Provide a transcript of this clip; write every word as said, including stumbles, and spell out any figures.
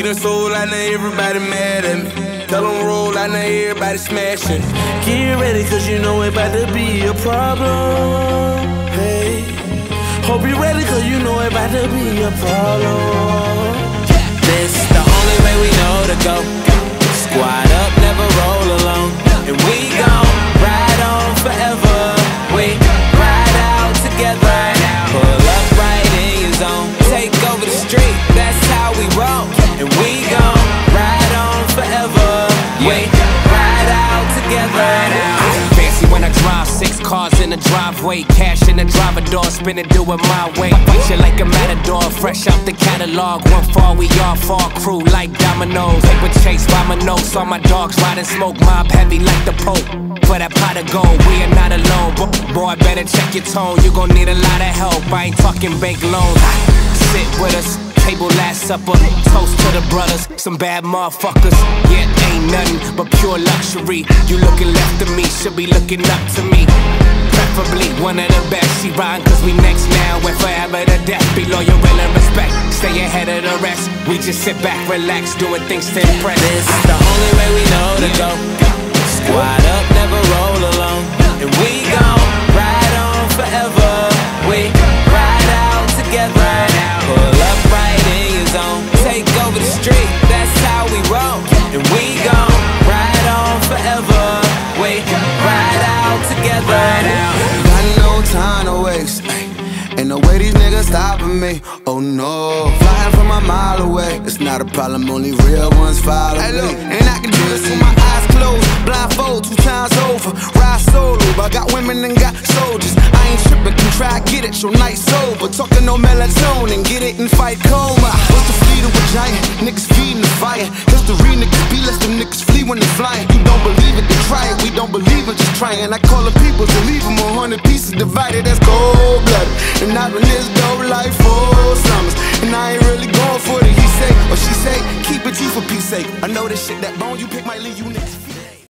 We done sold out, now everybody mad at me. Tell them roll out, now everybody smashing. Get ready, cause you know it about to be a problem. Hey, hope you ready, cause you know it about to be a problem. This the only way we know to go. Squad up, never roll alone. And we gon' ride on forever. We ride out together. Pull up right in your zone. Take over the street, that's how we roll. And we gon' ride on forever. We ride out together. Fancy when I drive, six cars in the driveway. Cash in the driver door, spin it, do it my way. Fight you like a matador, fresh out the catalog. One fall, we all fall, crew like dominoes. Paper chase by my nose, all my dogs riding smoke. Mob heavy like the Pope, for that pot of gold, we are not alone. Boy, better check your tone, you gon' need a lot of help. I ain't talking bank loans. Sit with us, table last supper. Toast to the brothers, some bad motherfuckers. Yeah, ain't nothing but pure luxury. You looking left of me, should be looking up to me. Preferably one of the best. She riding cause we next now, and forever to death. Be loyal, real, and respect. Stay ahead of the rest. We just sit back, relax, doing things to impress. This is the only way we know to go. Squad up, never roll alone. And we gon' ride on forever. We ride out together. Pull up right in your zone. Take over the street, that's how we roll. And we gon' ride on forever. We ride out together. Got no time to waste. Ain't no way these niggas stopping me. Oh no, flying from a mile away. It's not a problem, only real ones follow me. And I can do this with my eyes closed, blindfold two times over. Ride solo, but I got women and got soldiers. I ain't tripping, can try get it, your night sober. Talking no melatonin, get it and fight coma. What's the fleet of a giant? Niggas feeding the fire. History niggas be less them niggas flee when they flying. You don't believe it, then try it. We don't believe it, just trying. I call the people to leave them a hundred pieces divided. That's cold-blooded. And I've been this dope life for summers, and I ain't really going for the he say or she say. Keep it G for peace sake. I know this shit that bone you pick might leave you niggas.